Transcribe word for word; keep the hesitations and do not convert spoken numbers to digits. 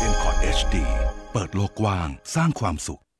เอ็ม คอร์ด เอช ดี เปิดโลกกว้างสร้างความสุข